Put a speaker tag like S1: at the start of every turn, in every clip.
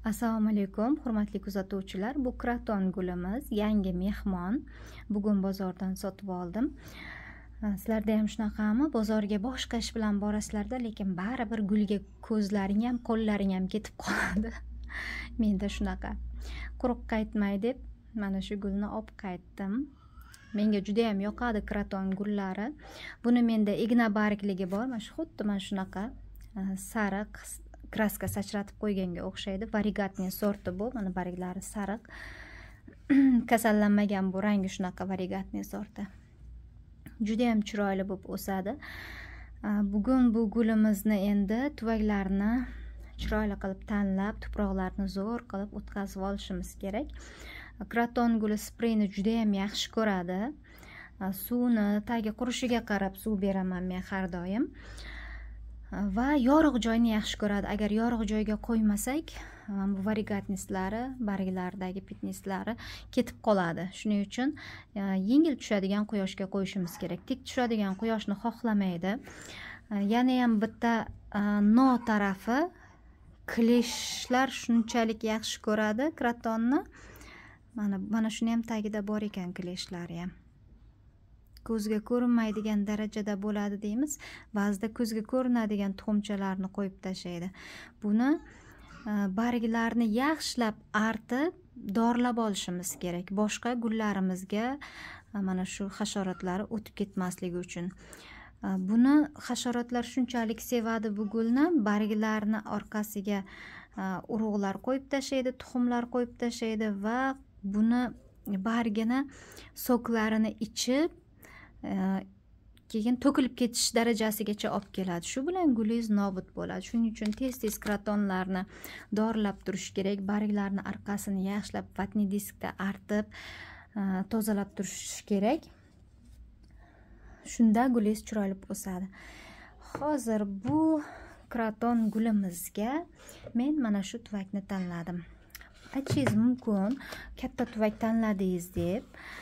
S1: Assalomu alaykum, hurmatli kuzatuvchilar. Bu kraton gulimiz, yangi mehmon. Bugun bozordan sotib oldim. Sizlarda ham shunaqami? Bozorga boshqa ish bilan borasizlarda, lekin baribir gulga ko'zlaring ham, qo'llaring ham ketib qoladi. Menda shunaqa. Quruq qaytmay deb mana shu gulni olib qaytdim. Menga juda ham yoqadi kraton gullari. Buni menda igna bargligi bor. Mana shu xuddi mana shunaqa sariq kraska sachratib qo'yganga o'xshaydi. Varigatniy sorti bu. Mana barglari sariq. Kasallanmagan bu rangi shunaqa varigatniy sorti. Juda ham chiroyli bo'lib o'sadi. Bugun bu gulimizni endi tuvaklarini chiroyli qilib tanlab, tuproqlarni zo'r qilib o'tkazib olishimiz kerak. Kraton guli spreyni juda ham yaxshi ko'radi. Suvni tagi qurishiga qarab suv beraman men har doim. Va yorug' joyni yaxshi ko'radi. Agar yorug' joyga qo'ymasak, bu varigatnislari, barglardagi pitnislari ketib qoladi. Shuning uchun yengil tushadigan quyoshga qo'yishimiz kerak. Tik tushadigan quyoshni xohlamaydi. Yana ham bitta no tarafi kleshlar shunchalik yaxshi ko'radi kratonni. Mana shuni ham tagida bor ekan kleshlari ham. Ko'zga ko'rinmaydigan darajada bo'ladi deymiz. Ba'zida ko'zga ko'rinadigan tuxumchalarni qo'yib tashlaydi. Buni barglarni yaxshilab artib, dorlab olishimiz kerak. Boshqa gullarimizga mana shu hasharotlar o'tib ketmasligi uchun. Buni hasharotlar shunchalik sevadi bu gulni, barglarni orqasiga urug'lar qo'yib tashlaydi, tuxumlar qo'yib tashlaydi va buni bargini soklarini ichib keyin to'kilib ketish darajasigacha olib keladi. Shu bilan gulingiz nobud bo'ladi. Shuning uchun tez-tez kratonlarni dorlab turish kerak. Barglarni orqasini yaxshilab vatniy diskda artib, tozalab turish kerak. Shunda gulingiz chiroyli o'sadi. Hozir bu kraton gulimizga men mana shu tuvakni tanladim. Aytishingiz mumkin, katta tuvak tanladingiz deb.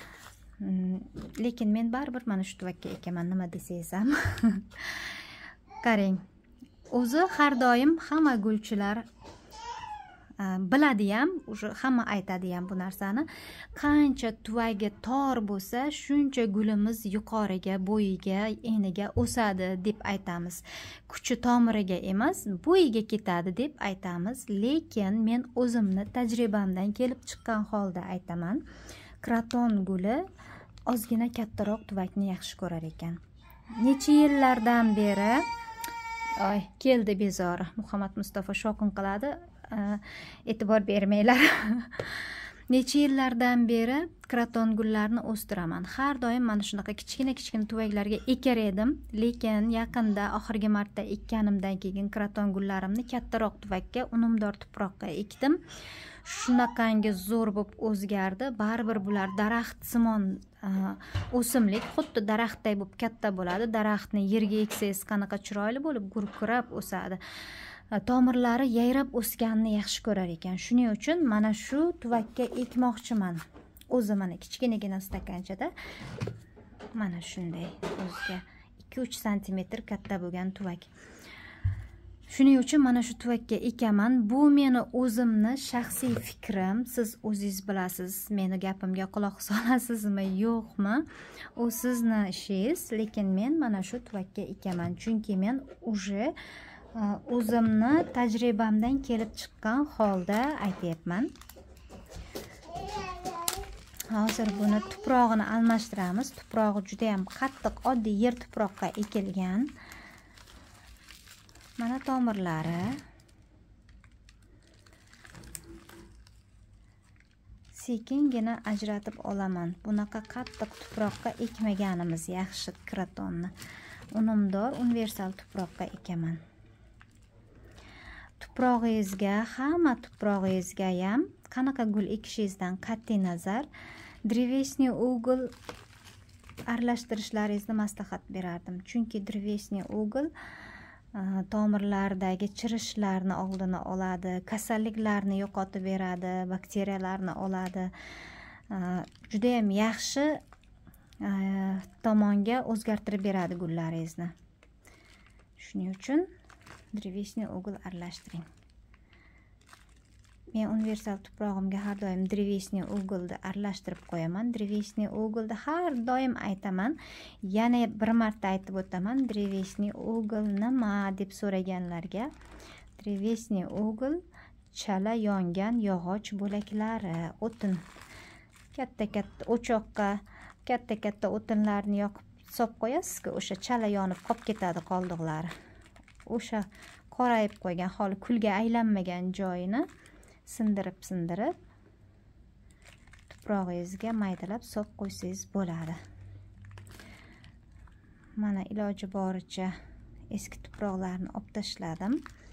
S1: Lekin men baribir mana shu tuvakka ekaman, nima desangiz ham. Qarang. O'zi har doim hamma gulchilar biladi ham, hamma aytadi ham bu narsani. Qancha tuvagi tor bo'lsa, shuncha gulimiz yuqoriga, bo'yiga, eniga o'sadi deb aytamiz. Kuchi tomiriga emas, bo'yiga ketadi deb aytamiz. Lekin men o'zimni tajribamdan kelib chiqqan holda aytaman. Kraton guli ozgina kattaroq tuvakni yaxshi ko'rar ekan. Necha yillardan beri keldi bezori. Muhammad Mustafa shovqin qiladi. E'tibor bermanglar. Necha yillardan beri kraton gullarni o'stiraman. Har doim mana shunaqa kichkina tuvaklarga ekar edim, lekin yaqinda oxirgi marta ekkanimdan keyin kraton gullarimni kattaroq tuvakka, unumdor tuproqqa ekdim. Shunaqangi zo'r bo'lib o'zgardi. Baribir bular daraxt simon o'simlik, xuddi daraxtday bo'lib katta bo'ladi. Daraxtni yerga eksangiz qanaqa chiroyli bo'lib gurkirab o'sadi. Tomirlari yayrab o'sganini yaxshi ko'rar ekan. Shuning uchun mana shu tuvakka ekmoqchiman. O'zi mana kichkinagina stakanchada mana shunday o'ziga 2-3 sm katta bo'lgan tuvak. Shuning uchun mana shu tuvakka ekaman. Bu meni o'zimni shaxsiy fikrim. Siz o'zingiz bilasiz, meni gapimga quloq solasizmi, yo'qmi? U sizni ishingiz, lekin men mana shu tuvakka ekaman. Chunki men o'zimni tajribamdan kelib chiqqan holda aytayapman. Hozir buni tuprog'ini almashtiramiz. Tuprog'i juda ham qattiq, oddiy yer tuproqqa ekilgan. Mana tomirlari. Sekingina ajratib olaman. Bunaqa qattiq tuproqqa ekmaganimiz yaxshi kratonni. Unumdor, universal tuproqqa ekaman. Tuprog'ingizga, hamma tuprog'ingizga ham qanaqa gul ekishingizdan qat'iy nazar drevesniy ugl aralashtirishlaringizni maslahat berardim. Chunki drevesniy ugl tomirlardagi chirishlarni oldini oladi, kasalliklarni yo'qotib beradi, bakteriyalarni oladi. Juda ham yaxshi tomonga o'zgartirib beradi gullaringizni. Shuning uchun drevesniy ugl aralashtiring. men universal tuprog'imga har doim drevesniy uglni aralashtirib qo'yaman. Drevesniy uglni har doim aytaman. Yana bir marta aytib o'taman. Drevesniy ugl nima deb so'raganlarga, drevesniy ugl chala yongan yog'och bo'laklari, o'tin. Katta-katta o'choqqa katta-katta o'tinlarni yoqib solib qo'yasiz-ku, o'sha chala yonib qolib ketadi qoldiqlari. O'sha qorayib qo'ygan, hali kulga aylanmagan joyini sindirib tuprog'ingizga maydalab solib qo'ysangiz bo'ladi. Mana iloji boricha eski tuproqlarni olib tashladim.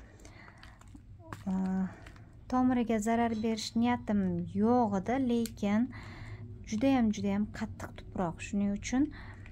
S1: Tomiriga zarar berish niyatim yo'q edi, lekin judayam qattiq tuproq. Shuning uchun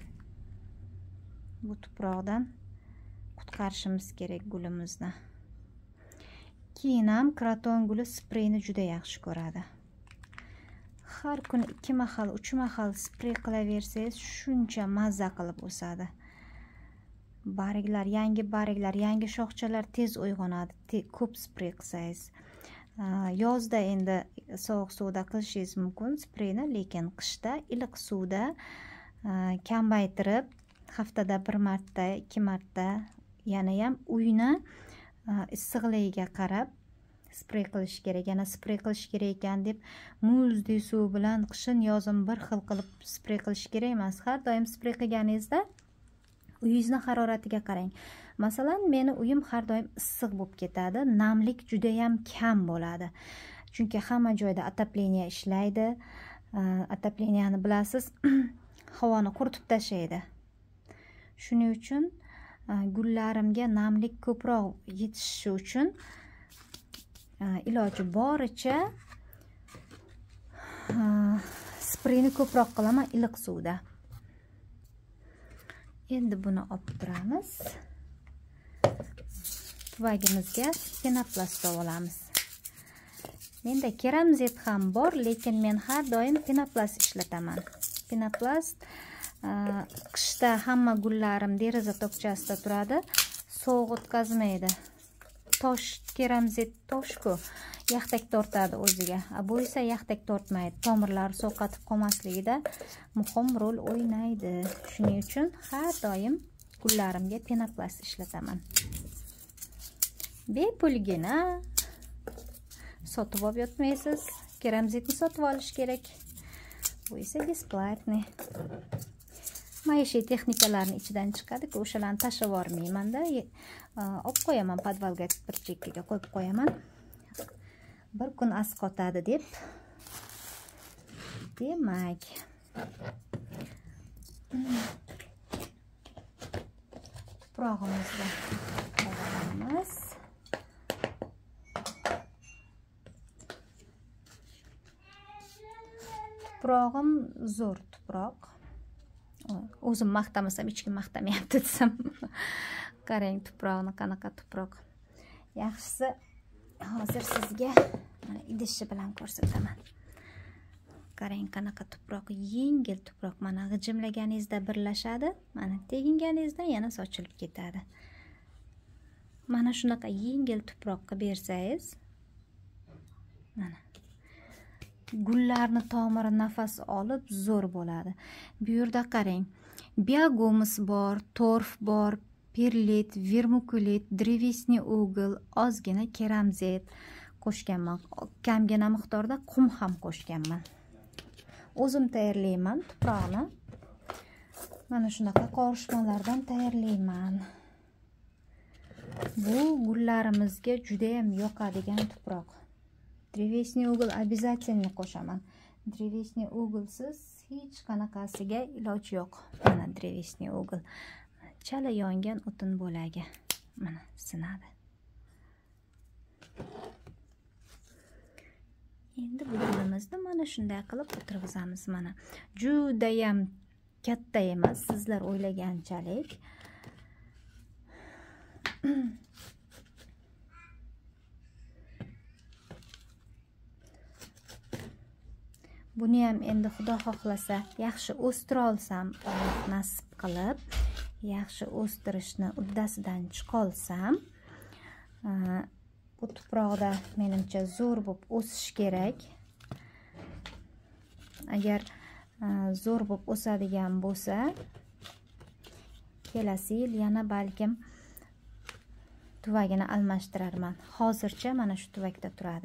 S1: bu tuproqdan qutqarishimiz kerak gulimizni. Keyin ham kraton guli spreyni juda yaxshi ko'radi. Har kuni 2 mahal, 3 mahal sprey qilaversangiz, shuncha mazza qilib o'sadi. Barglar, yangi barglar, yangi shoxchalar tez uyg'onadi, ko'p sprey qilsangiz. Yozda endi sovuq suvda qilishingiz mumkin spreyni, lekin qishda iliq suvda kamaytirib, haftada 1 marta, 2 marta, yana ham uyni issiqligiga qarab sprey qilish kerak. Yana sprey qilish kerak ekan deb muzdek suv bilan qishin yozin bir xil qilib sprey qilish kerak emas. Har doim sprey qilganingizda uyingizni haroratiga qarang. Masalan, meni uyim har doim issiq bo'lib ketadi, namlik juda ham kam bo'ladi. Chunki hamma joyda отопление ishlaydi. Отопленияni bilasiz, havoni quritib tashlaydi. Shuning uchun gullarimga namlik ko'proq yetishishi uchun iloji boricha spreyni ko'proq qilaman iliq suvda. Endi buni olib turamiz. Tuvagimizga penoplast olamiz. Menda keramzit ham bor, lekin men har doim penoplast ishlataman. Penoplast qishda hamma gullarim deraza tokchasida turadi, sovuq o'tkazmaydi. Tosh, keramzit tosh-ku, yaxtak tortadi o'ziga. Bu esa yaxtak tortmaydi. Tomirlari sovqatib qolmasligida muhim rol o'ynaydi. Shuning uchun har doim gullarimga penoplast ishlataman. Bepulgina sotib olib yotmaysiz. Keramzitni sotib olish kerak. Bu esa besplatniy. Maishiy texnikalarning ichidan chiqadi-ku, o'shalarni tashlab yubormayman-da. Olib qo'yaman, podvalga bir chekkaga qo'yib qo'yaman. Bir kun asqotadi deb. Demak, tuprog'imizni qo'yamiz. Tuprog'im zo'r tuproq. O'zim maqtamasam, hech kim maqtamayapti desam. Qarang tuprog'ni, qanaqa tuproq. Yaxshisi hozir sizga mana idishi bilan ko'rsataman. Qarang qanaqa tuproq, yengil tuproq. Mana g'ijimlaganingizda birlashadi, mana teginganingizda yana sochilib ketadi. Mana shunaqa yengil tuproqqa bersangiz, mana gullarni tomiri nafas olib zo'r bo'ladi. Bu yerda qarang, biogumус bor, torf bor, perlit, vermukulit, drevesniy ugl, ozgina keramzit qo'shganman. Kamgina miqdorda qum ham qo'shganman. O'zim tayyorlayman tuproqni. Mana shunaqa qorishmalardan tayyorlayman. Bu gullarimizga juda ham yoqadigan tuproq. Drevesniy ugl обязательно qo'shaman. Drevesniy uglsiz hech qanaqasiga iloj yo'q. Mana drevesniy ugl. Chala yongan o'tin bo'lagi. Mana sinadi. Endi bu gulimizni mana shunday qilib o'tirg'izamiz. Mana juda ham katta emas, sizlar o'ylaganchalik. Buni ham endi Xudo xohlasa yaxshi o'stira olsam, nasib qilib, yaxshi o'stirishni uddasidan chiqolsam, bu tuproqda menimcha zo'r bo'lib o'sish kerak. Agar zo'r bo'lib o'sadigan bo'lsa, kelasi yil yana balkim tuvagini almashtirarman. Hozircha mana shu tuvakda turadi.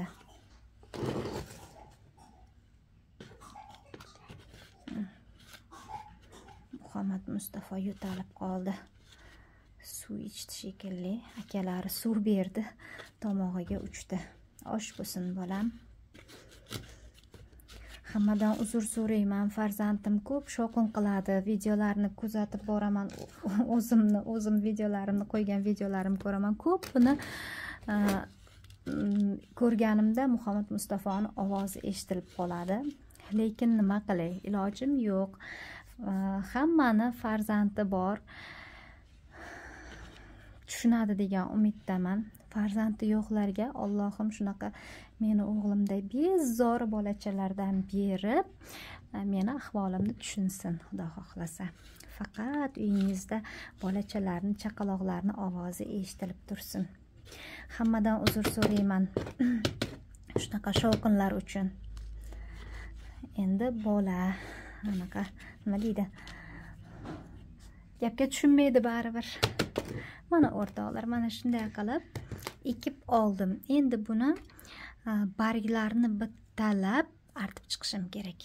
S1: Muhammad Mustafa yo'talib qoldi. Suv ichdi shekilli. Akalari suv berdi, tomog'iga uchdi. Osh bo'lsin bolam. Hammadan uzr so'rayman. Farzandim ko'p shovqin qiladi. Videolarni kuzatib boraman. O'zim videolarimni qo'ygan videolarimni ko'raman. Ko'pini ko'rganimda Muhammad Mustafoning ovozi eshitilib qoladi. Lekin nima qilay? Ilojim yo'q. Hammani farzandi bor. Tushunadi degan umiddaman. Farzandi yo'qlarga Allohim shunaqa meni o'g'limday bezori bolachalardan berib, meni ahvolimni tushunsin, Xudo xohlasa. Faqat uyingizda bolachalarni, chaqaloqlarni ovozi eshitilib tursin. Hammadan uzr so'rayman shunaqa shovqinlar uchun. Endi bola anaqa nima deydi? Gapga tushunmaydi baribir. Mana o'rtoqlar, mana shunday qilib ekib oldim. Endi buni barglarini bittalab artib chiqishim kerak.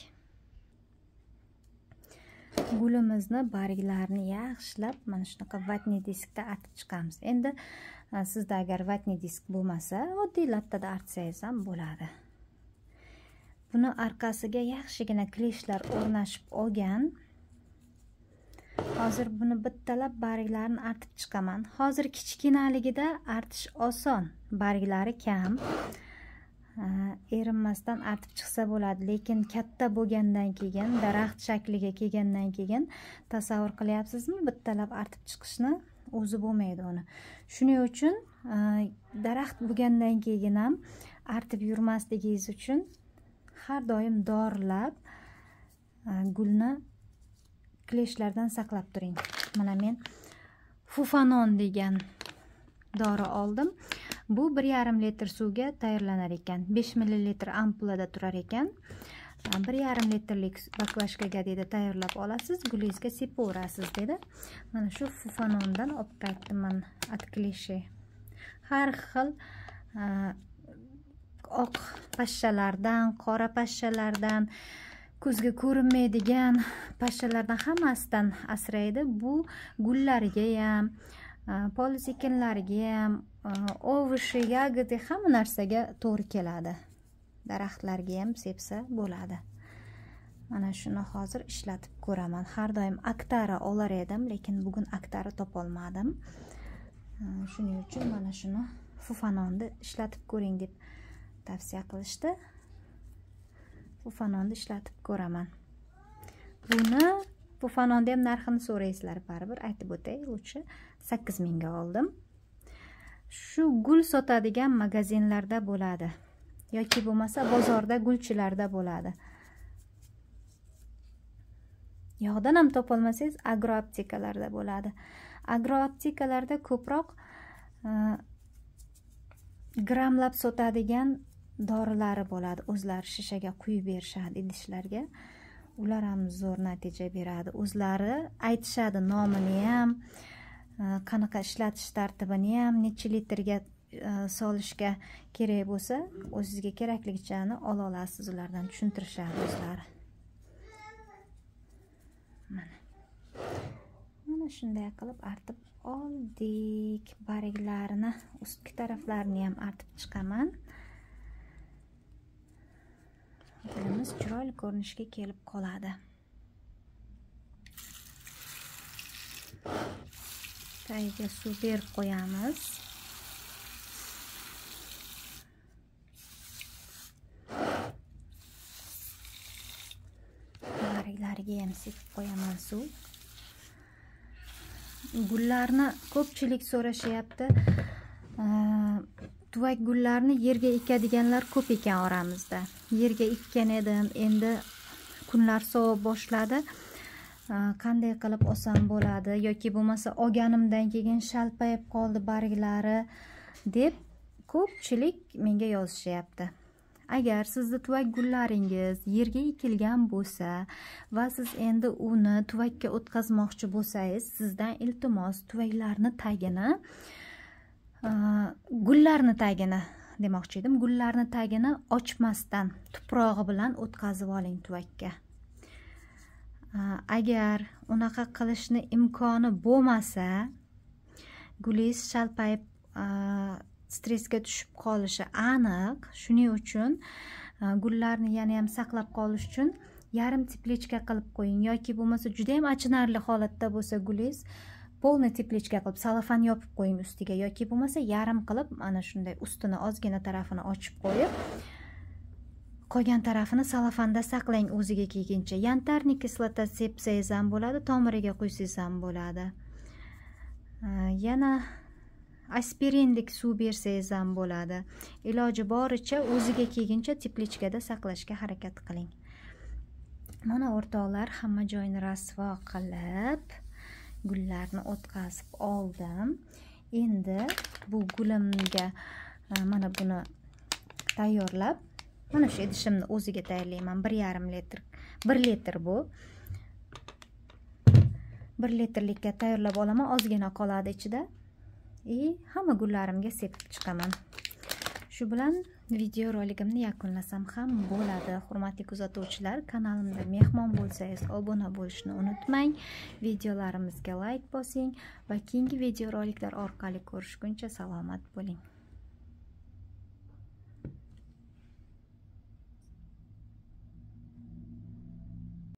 S1: Gulimizni barglarini yaxshilab mana shunaqa vatni diskda artib chiqamiz. Endi sizda agar vatni disk bo'lmasa, oddiy lattada artsangiz ham bo'ladi. Buni orqasiga yaxshigina kleshlar o'rnashib olgan. Hozir buni bittalab barglarini artib chiqaman. Hozir kichkinaligida artish oson, barglari kam. Erinmasdan artib chiqsa bo'ladi, lekin katta bo'lgandan keyin, daraxt shakliga kelgandan keyin tasavvur qilyapsizmi? Bittalab artib chiqishni o'zi bo'lmaydi uni. Shuning uchun daraxt bo'lgandan keyin ham artib yurmasligingiz uchun har doim dorilab gulni kleshlardan saqlab turing. Mana men Fufanon degan dori oldim. Bu 1,5 litr suvga tayyorlanar ekan. 5 ml ampulada turar ekan. 1,5 litrlik baklashkaga dedi tayyorlab olasiz, gulingizga sepaverasiz dedi. Mana shu Fufanondan olib qaytdim atklishi. Har xil oq pashshalardan, qora pashshalardan, ko'zga ko'rinmaydigan pashshalardan hammasidan asraydi. Bu gullariga ham, polisekinlariga ham, ovishi, yagidi hamma narsaga to'g'ri keladi. Daraxtlarga ham sepsa bo'ladi. Mana shuni hozir ishlatib ko'raman. Har doim aktara olar edim, lekin bugun aktara topolmadim. Shuning uchun mana shuni Fufanonni ishlatib ko'ring deb tavsiya qilishdi. Fufanonni ishlatib ko'raman. Buni Fufanonni ham narxini so'raysizlar baribir, aytib o'tay. O'sha 8 mingga oldim. Shu gul sotadigan magazinlarda bo'ladi. Yoki bo'lmasa bozorda, gulchilarda bo'ladi. Yog'dan ham topolmasangiz agroaptikalarda bo'ladi. Agroaptikalarda ko'proq gramlab sotadigan dorilari bo'ladi. O'zlari shishaga quyib berishadi idishlarga. Ular ham zo'r natija beradi. O'zlari aytishadi nomini ham, qanaqa ishlatish tartibini ham, necha litrga solishga kerak bo'lsa, o'zingizga kerakligichani ola olasiz, ulardan tushuntirishadi o'zlari. Mana shunday qilib artib oldik. Barglarini, ustki taraflarini ham artib chiqaman. Gulimiz chiroyli ko'rinishga kelib qoladi. Tagiga suv berib qo'yamiz. Barglariga ham sepib qo'yaman suv. Gullarni ko'pchilik so'rashyapti. Tuvak gullarni yerga ekadiganlar ko'p ekan oramizda. Yerga ekkan edim, endi kunlar sovib boshladi. Qanday qilib olsam bo'ladi yoki bo'lmasa olganimdan keyin shalpayib qoldi barglari deb ko'pchilik menga yozishyapti. Agar sizni tuvak gullaringiz yerga ekilgan bo'lsa va siz endi uni tuvakka o'tkazmoqchi bo'lsangiz, sizdan iltimos tuvaklarni tagini, gullarni tagini demoqchi edim, gullarni tagini ochmasdan tuprog'i bilan o'tkazib oling tuvakka. Agar unaqa qilishni imkoni bo'lmasa, gulingiz shalpayib stressga tushib qolishi aniq. Shuning uchun gullarni yana ham saqlab qolish uchun yarim teplechka qilib qo'ying, yoki bo'lmasa juda ham achinarli holatda bo'lsa gulingiz polni teplechka qilib salofan yopib qo'ying ustiga, yoki bo'lmasa yarim qilib mana shunday ustini ozgina tarafini ochib qo'yib, qolgan tarafini salofanda saqlang o'ziga kelguncha. Yantarniy kislota sepsangiz ham bo'ladi, tomiriga quysangiz ham bo'ladi. Yana aspirinlik suv bersangiz ham bo'ladi. Iloji boricha o'ziga kelguncha teplechkada saqlashga harakat qiling. Mana o'rtoqlar, hamma joyini rasvo qilib gullarni o'tkazib oldim. Endi bu gulimga mana buni tayyorlab, mana shu idishimni o'ziga tayyorlayman. 1,5 litr. 1 litr bu. 1 litrlikka tayyorlab olaman, ozgina qoladi ichida. Hamma gullarimga sepib chiqaman. Shu bilan video roligimni yakunlasam ham bo'ladi. Hurmatli kuzatuvchilar, kanalimda mehmon bo'lsangiz, obuna bo'lishni unutmang. Videolarimizga like bosing va keyingi video roliklar orqali ko'rishguncha salomat bo'ling.